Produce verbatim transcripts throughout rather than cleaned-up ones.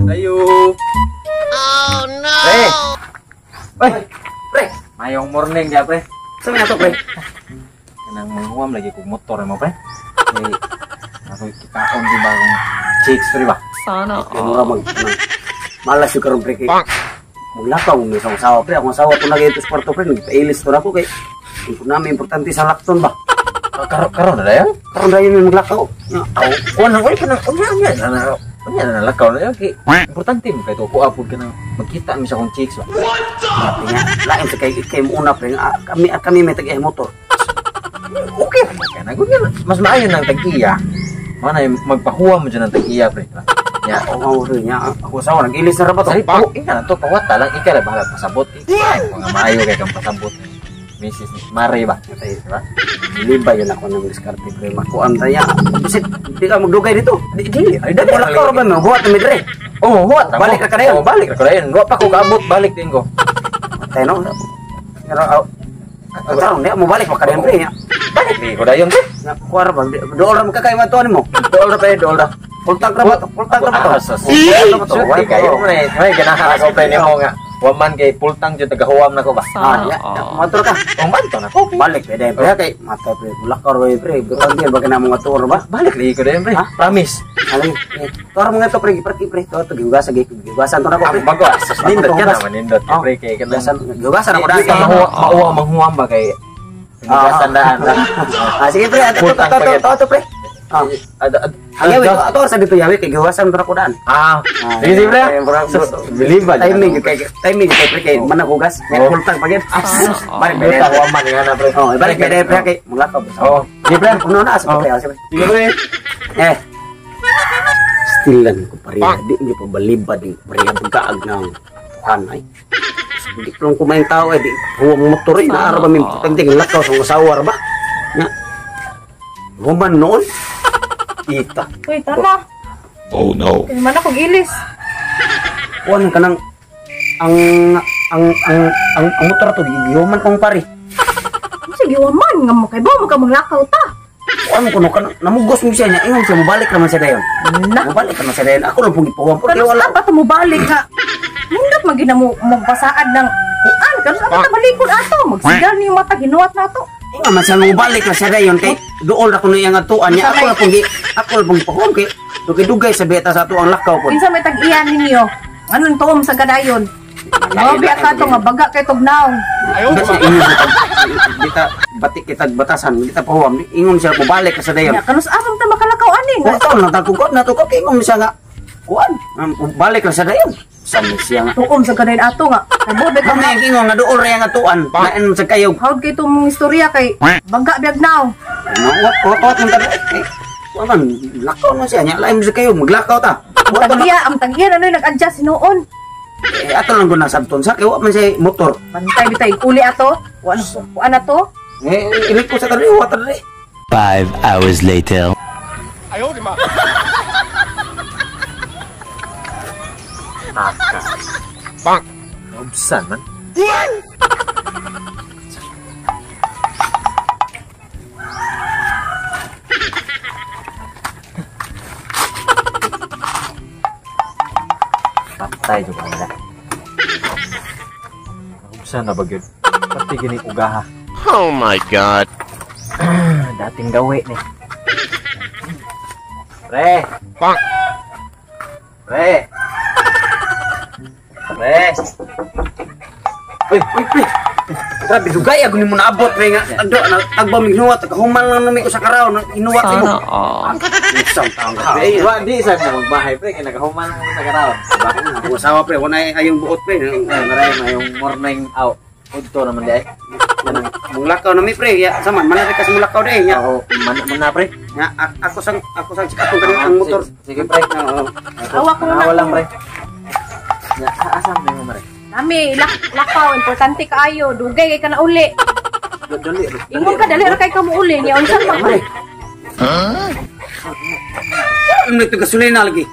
Ayo. Oh no. Pre. Pre. Pre. Mayong morning ya, Pre. Saan nga to, Pre? Kanang manguam lagi ko motor mo, Pre. Hey, ako kitaon di bagong chicks, Pre ba? Sana. Yung mga mag... Malas yung karoon, Pre. Maglakaw mo isang asawa, Pre. Akong asawa po nag-itos kwarto, Pre. Nagpa-ilis to na ko kay... Hindi namin importante sa lakton ba? Karon karon na yan? Karoon na yun yung maglakaw. Aw, kuan nang oi kanang unya unya na. Unya na lakaw na okay. Importante mo kay to ko apod kanang magkita mi sa kong chicks ba. Nga, lain sa kay kay mo una, Pre. Ah, Kami at kami may tag-iya motor. Okay ra man kana. Gunya mas maayo nang tag-iya. Mana magpahuwa mo dyan ng tag-iya, Pre. Ya, Oo, oh, nya. Ako asawa nag-ilis na rabat. Sorry, pa, ina to pawata lang ika ra bahala pasabot. Ay, mga maayo kay kang pasabot. Missus Mare ba? Di ba? Liba yun ako ng diskarte, Pre. Makuan tayo. Bisit, di ka magdugay dito. Di, di. Ay, dali, wala ka ba mo? Buhat na midre. Oh, huwat. Balik ra ka na yun. Oh, balik ra ka na yun. Wa pa ko kaabot, balik din ko. Tayo, no? Pero, aw. Ang tarong, di mo balik pa ka rin, Pre. Balik di ko na yun, Pre. Kuwara ba? Dool ra magkakaiman to mo. Dool ra pa yun, dool ra. Pultang ra ba to? Pultang ra ba to? Ah, sus. Sulti kayo mo na eh. May ganahan ako pre mo nga. Waman kay pultang dyan tagahuam na ko ba? Ah, ya. Motor ka. Umanto na ko. Balik, pwede. Pre, kay mata, Pre. Lakar, Pre. Bukan din, baga na mga tour ba? Balik di ko na yun, pre. Promise. Aling, tour mga to, Pre. Perti, Pre. Tour to, giugasan, giugasan to na ko, Pre. Ang bago, sus. Nindot ka naman, nindot. Pre, kay Giugasan, giugasan ako Di dati. ka mauwa manghuam ba kay Giugasan daan. Ah, sige, Pre. Ato, Pultang ato, pagyan. ato, ato, Pre. Ah, Ada ang yawi, ato, sa dito yawi, kay giugasan to na ko daan. Ah, sige sige, pre. Believe ba? Timing, kay timing, kay Pre, kay managugas. May pultang pagyan. Balik, Balik Pre. ta waman nga na, pre. Oh, balik, Pre. Pre, kay mulakaw. Oh, sige, pre. Puno na, sa Pre. Sige, Sige, pre. Eh, stilan ko pariya. Di nyo pa balibad yung pariya pagkaag ng hanay. Hindi ko lang kumain tao eh. Di huwag motor eh. Naara ba may pagting lakaw sa asawa ba? Nga. Human noon. Ita. Uy, tara. Oh no. Kaya man ako gilis. Kuhan ka ng ang ang ang ang, ang motor to. Di human kong pari. Sige, waman nga mo kay ba mo ka maglakaw ta. Kuhan ko no. Namugos mo siya niya. Ingon siya. Mabalik naman siya dayon. Na. Mabalik naman siya dayon. Ako lang pong ipuwang. Porque Kano wala. sa pa mo balik ha. Nindot magina mo magpasaad ng kuan. Kano sa pa balikod ato. Magsigal ni yung mata ginuwat nato. Nga man siya mabalik na siya dayon. Kay doon ako na yung atuan niya. Ako lang pong ako lang pong ipuwang. Kay dugay-dugay sa beta sa ito ang lakaw po. Kinsa may tag-iyan ninyo. Anong tuom sa gadayon? Grabe ka to nga baga kay tugnaw. Kasi ingon siya kita batik kita batasan kita pahuam ingon siya mobalik ka sa dayon. Ya kano sa among ta makalakaw ani. Ko na tagkukot na to ko kay ingon siya nga kuan balik ka sa dayon. Sami siya nga. Tuom sa gadayon ato nga. Kay bobe ka Kami ang ingon nga dool ra nga tuan. Naen sa kayog. hawd kay tumong istorya kay baga biag now. Nawat ko to ang tabi. Kuan lakaw na siya nya lain sa kayog maglakaw ta. Wa ba Tag-iya ang tag-iya ano nag-adjust noon. eh ato lang guna sabton sa kay wa man siya motor. Bantay bitay uli ato. Kuan kuan ato. Eh ilik ko sa kadi wa ta dali. Five hours later. Aka. Bang. Obsan man. Patay juga nila. Obsan na bagyod. Pati gini ugaha. Oh my god. Dating gawi ni. Pre. Bang. Pre. Pre. Uy, uy, uy. Grabe dugay ako nimo naabot pre nga ado tagba mignuwat human lang nami ko sa karaw inuwat mo. Isang taong ka. Eh, wa di sa mo magbahay pre kay nagahuman lang sa karon. Bakit na ako asawa pre wala ayong buot pre. Maray mayong morning out. Udto naman di ay. Mung lakaw nami pre ya sama man ka sa mulakaw dai nya. Oo, man man na pre. Nya ako sang ako sang ako kanang ang motor. Sige pre. Awa ko na. Wala pre. Ya, asam mo mare. Nami lak lakaw importante kaayo dugay kay kana uli. Dali. Ingon ka dali ra kay ka mo uli niya unsa pa pre. Ano ito gasolina na lagi?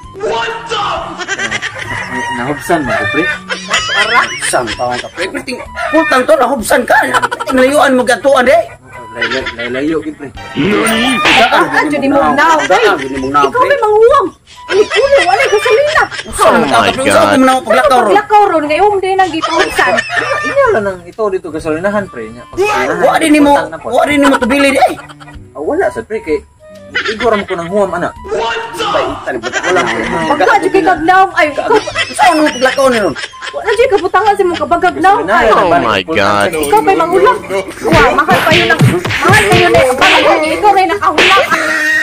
Nahubsan mo ko pre. Isang taong ka pre. Ting putang to nahubsan ka. Ting layuan mo gatuan dai. Layo gid pre. Ah, jud mo now. Daan gini mo na Ikaw pre. may manguwam. Uli uli wala gasolina. Sa Oh my Sa God. ako man paglakaw ron. Paglakaw ron, ngayon din ang gipawisan. Inyo lang nang ito dito gasolinahan pre niya. Wa din nimo, wa din nimo tubili di. ay. Ah, wala sa pre kay igor mo ko ng huwam ana. Baitan ba Wala pre. Pagka di kay kagnaw, ay, Sa ano paglakaw ni ron? wala di kabutangan sa mong kabagagnaw. Ay, Oh my God. ikaw ba'y mangulang? Wa, mahal pa yun ang, mahal pa yun eh. Bakit ikaw rin nakahulak?